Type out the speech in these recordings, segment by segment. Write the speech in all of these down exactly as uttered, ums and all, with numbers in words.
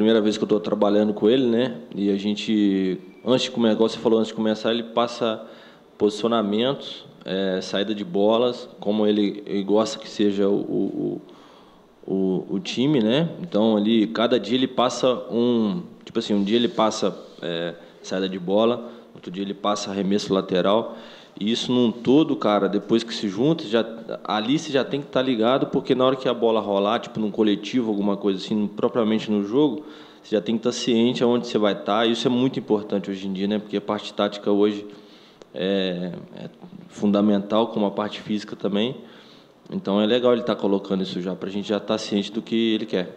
primeira vez que eu estou trabalhando com ele, né? E a gente, antes de começar, igual você falou, antes de começar, ele passa posicionamentos, é, saída de bolas, como ele, ele gosta que seja o, o, o, o time, né? Então, ali, cada dia ele passa um... Tipo assim, um dia ele passa é, saída de bola, outro dia ele passa arremesso lateral. E isso num todo, cara, depois que se junta, já, ali você já tem que estar ligado, porque na hora que a bola rolar, tipo num coletivo, alguma coisa assim, propriamente no jogo, você já tem que estar ciente aonde você vai estar. E isso é muito importante hoje em dia, né? Porque a parte tática hoje é, é fundamental, como a parte física também. Então é legal ele estar colocando isso já, para a gente já estar ciente do que ele quer.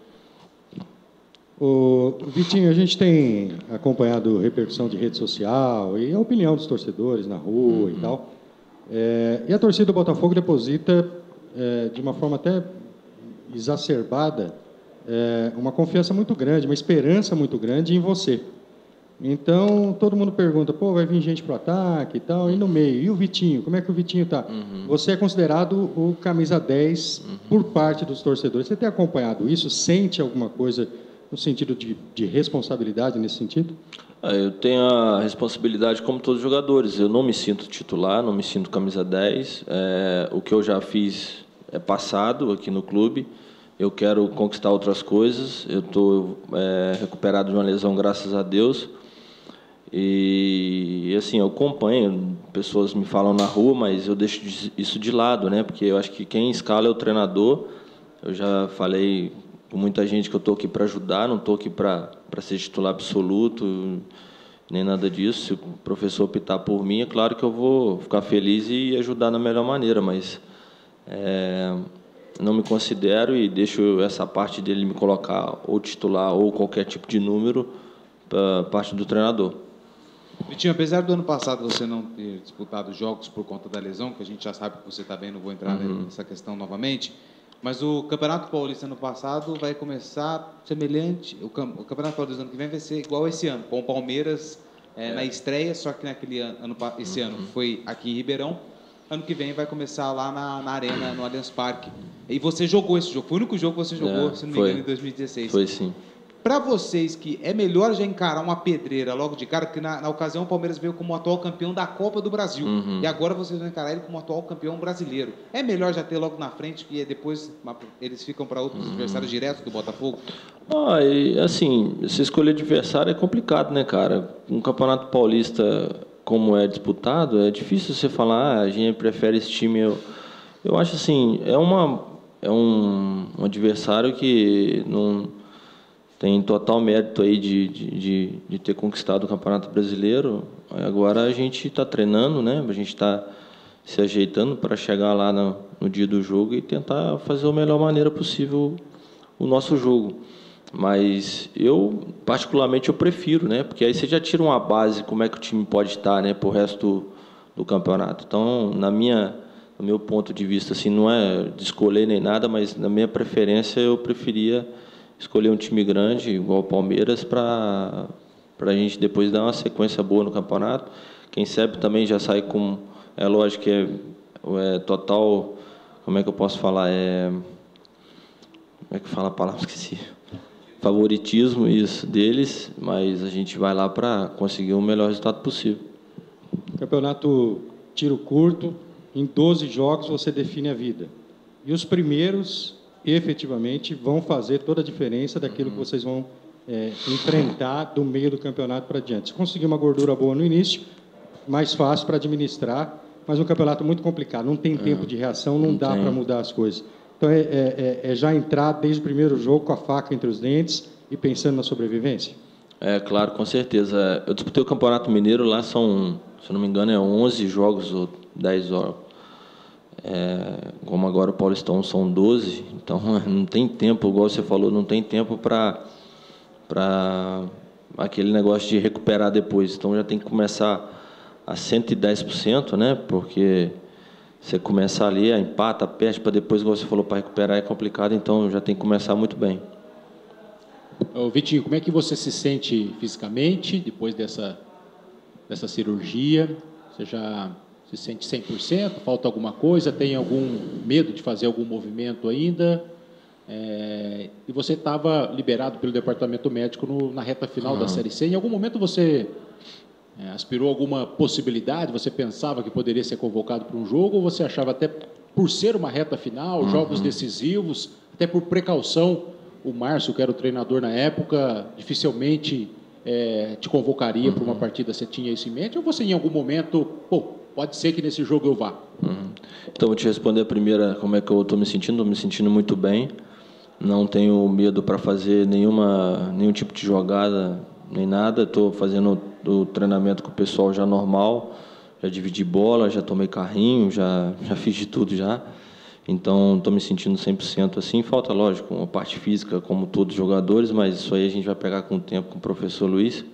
O Vitinho, a gente tem acompanhado repercussão de rede social e a opinião dos torcedores na rua, uhum, e tal. É, e a torcida do Botafogo deposita, é, de uma forma até exacerbada, é, uma confiança muito grande, uma esperança muito grande em você. Então, todo mundo pergunta, pô, vai vir gente para o ataque e tal, e no meio? E o Vitinho? Como é que o Vitinho está? Uhum. Você é considerado o camisa dez, uhum, por parte dos torcedores. Você tem acompanhado isso? Sente alguma coisa no sentido de, de responsabilidade nesse sentido? Eu tenho a responsabilidade como todos os jogadores. Eu não me sinto titular, não me sinto camisa dez. É, o que eu já fiz é passado aqui no clube. Eu quero conquistar outras coisas. Eu estou é, recuperado de uma lesão, graças a Deus. E, assim, eu acompanho, pessoas me falam na rua, mas eu deixo isso de lado, né? Porque eu acho que quem escala é o treinador. Eu já falei com muita gente que eu estou aqui para ajudar, não estou aqui para para ser titular absoluto, nem nada disso. Se o professor optar por mim, é claro que eu vou ficar feliz e ajudar da melhor maneira, mas é, não me considero e deixo essa parte dele me colocar ou titular ou qualquer tipo de número para parte do treinador. Vitinho, apesar do ano passado você não ter disputado jogos por conta da lesão, que a gente já sabe que você está bem, não vou entrar uhum. nessa questão novamente, mas o Campeonato Paulista ano passado vai começar semelhante, o, o Campeonato Paulista ano que vem vai ser igual esse ano, com o Palmeiras é, é. na estreia, só que naquele ano, esse uhum. ano foi aqui em Ribeirão, ano que vem vai começar lá na, na Arena, no Allianz Parque. E você jogou esse jogo, foi o único jogo que você jogou, é, se não me foi. engano, em dois mil e dezesseis. Foi sim. Para vocês que é melhor já encarar uma pedreira logo de cara, porque na, na ocasião o Palmeiras veio como atual campeão da Copa do Brasil, uhum. e agora vocês vão encarar ele como atual campeão brasileiro. É melhor já ter logo na frente, que depois eles ficam para outros uhum. adversários diretos do Botafogo? Ah, e, assim, se escolher adversário é complicado, né, cara? Um Campeonato Paulista como é disputado, é difícil você falar, ah, a gente prefere esse time. Eu, eu acho assim, é, uma, é um, um adversário que não... tem total mérito aí de, de, de ter conquistado o Campeonato Brasileiro. Agora a gente está treinando, né? A gente está se ajeitando para chegar lá no, no dia do jogo e tentar fazer da melhor maneira possível o nosso jogo. Mas eu, particularmente, eu prefiro, né? Porque aí você já tira uma base, como é que o time pode estar, né? Para o resto do, do campeonato. Então, na minha, no meu ponto de vista, assim, não é de escolher nem nada, mas na minha preferência eu preferia escolher um time grande, igual o Palmeiras, para para a gente depois dar uma sequência boa no campeonato. Quem sabe também já sai com... É lógico que é, é total... Como é que eu posso falar? É, como é que fala a palavra? Esqueci. Favoritismo, isso, deles, mas a gente vai lá para conseguir o melhor resultado possível. Campeonato tiro curto, em doze jogos você define a vida. E os primeiros... efetivamente vão fazer toda a diferença daquilo que vocês vão é, enfrentar do meio do campeonato para diante. Se conseguir uma gordura boa no início, mais fácil para administrar, mas um campeonato muito complicado, não tem tempo de reação, não, não dá para mudar as coisas. Então, é, é, é já entrar desde o primeiro jogo com a faca entre os dentes e pensando na sobrevivência? É, claro, com certeza. Eu disputei o Campeonato Mineiro, lá são, se eu não me engano, é onze jogos ou dez jogos. É, como agora o Paulistão são doze, então não tem tempo, igual você falou, não tem tempo para para aquele negócio de recuperar depois. Então já tem que começar a cento e dez por cento, né? Porque você começar ali, a empata, perde, para depois, igual você falou, para recuperar é complicado, então já tem que começar muito bem. Ô, Vitinho, como é que você se sente fisicamente depois dessa, dessa cirurgia? Você já se sente cem por cento? Falta alguma coisa? Tem algum medo de fazer algum movimento ainda? É, e você estava liberado pelo departamento médico no, na reta final uhum. da Série C. Em algum momento você é, aspirou alguma possibilidade? Você pensava que poderia ser convocado para um jogo? Ou você achava até por ser uma reta final, uhum. jogos decisivos, até por precaução, o Márcio, que era o treinador na época, dificilmente é, te convocaria uhum. para uma partida? Você tinha isso em mente? Ou você em algum momento, pô, pode ser que nesse jogo eu vá? Uhum. Então, vou te responder a primeira, como é que eu estou me sentindo. Estou me sentindo muito bem. Não tenho medo para fazer nenhuma, nenhum tipo de jogada, nem nada. Estou fazendo o treinamento com o pessoal já normal. Já dividi bola, já tomei carrinho, já, já fiz de tudo já. Então, estou me sentindo cem por cento assim. Falta, lógico, uma parte física, como todos os jogadores, mas isso aí a gente vai pegar com o tempo com o professor Luiz.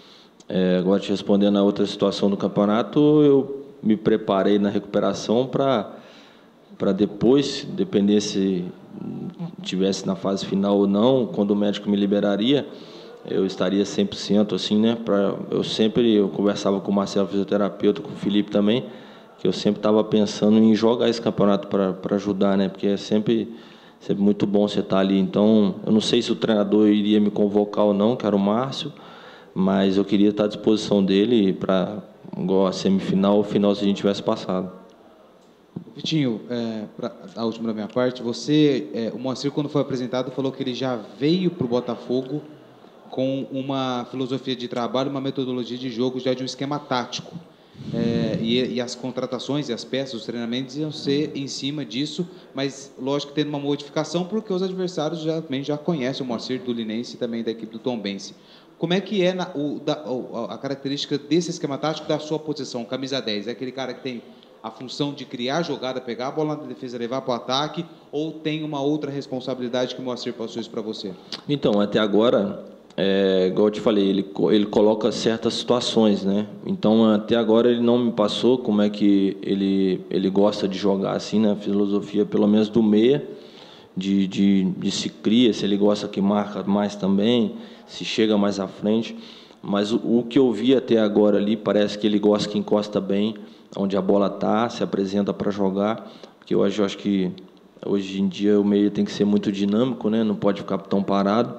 É, agora, te respondendo a outra situação do campeonato, eu me preparei na recuperação para para depois, depender se tivesse na fase final ou não, quando o médico me liberaria, eu estaria cem por cento assim, né? Pra, eu sempre eu conversava com o Marcelo, fisioterapeuta, com o Felipe também, que eu sempre estava pensando em jogar esse campeonato para ajudar, né? Porque é sempre, sempre muito bom você estar ali. Então, eu não sei se o treinador iria me convocar ou não, que era o Márcio, mas eu queria estar à disposição dele para, igual a semifinal ou final, se a gente tivesse passado. Vitinho, é, pra, a última da minha parte, você, é, o Moacir, quando foi apresentado, falou que ele já veio para o Botafogo com uma filosofia de trabalho, uma metodologia de jogo, já de um esquema tático. É, e, e as contratações e as peças, os treinamentos iam ser em cima disso, mas lógico tendo uma modificação, porque os adversários já, também já conhecem o Moacir do Linense e também da equipe do Tombense. Como é que é na, o, da, a característica desse esquema tático da sua posição, camisa dez? É aquele cara que tem a função de criar jogada, pegar a bola na defesa, levar para o ataque, ou tem uma outra responsabilidade que o Moacir passou isso para você? Então, até agora, é, igual eu te falei, ele, ele coloca certas situações, né? Então, até agora ele não me passou como é que ele, ele gosta de jogar assim, na filosofia, pelo menos do meia, de, de, de se cria, se ele gosta que marca mais também, se chega mais à frente. Mas o, o que eu vi até agora ali, parece que ele gosta que encosta bem, onde a bola está, se apresenta para jogar, porque hoje eu acho que hoje em dia o meio tem que ser muito dinâmico, né? Não pode ficar tão parado.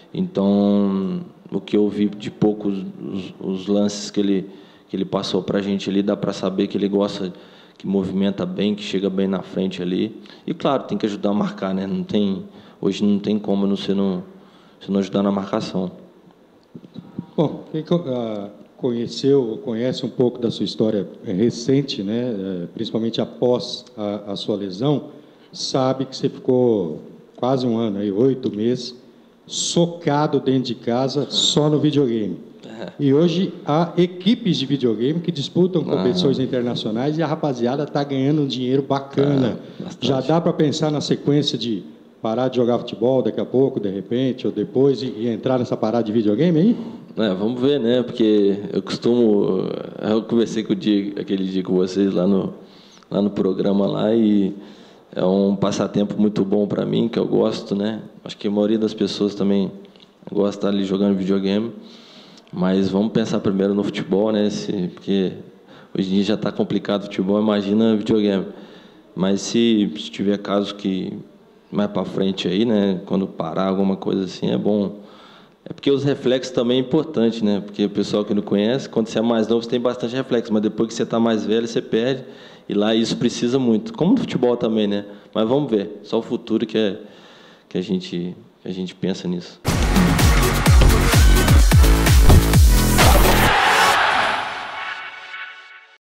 Então, o que eu vi de poucos os, os lances que ele, que ele passou para a gente ali, dá para saber que ele gosta, que movimenta bem, que chega bem na frente ali. E, claro, tem que ajudar a marcar, né? Não tem, hoje não tem como você não, você não ajudar na marcação. Bom, quem uh, conheceu, conhece um pouco da sua história recente, né, principalmente após a, a sua lesão, sabe que você ficou quase um ano, aí, oito meses, socado dentro de casa só no videogame. É. E hoje há equipes de videogame que disputam competições ah. internacionais e a rapaziada está ganhando um dinheiro bacana. Ah, já dá para pensar na sequência de parar de jogar futebol daqui a pouco, de repente, ou depois, e, e entrar nessa parada de videogame aí? É, vamos ver, né? Porque eu costumo... Eu conversei com o dia, aquele dia com vocês lá no, lá no programa lá e é um passatempo muito bom para mim, que eu gosto, né? Acho que a maioria das pessoas também gosta de estar ali jogando videogame, mas vamos pensar primeiro no futebol, né? Se, porque hoje em dia já está complicado o futebol, imagina videogame. Mas se, se tiver casos que mais para frente aí, né? Quando parar alguma coisa assim, é bom. É porque os reflexos também é importante, né? Porque o pessoal que não conhece, quando você é mais novo, você tem bastante reflexo, mas depois que você está mais velho, você perde. E lá isso precisa muito. Como no futebol também, né? Mas vamos ver. Só o futuro que, é, que, a, gente, que a gente pensa nisso.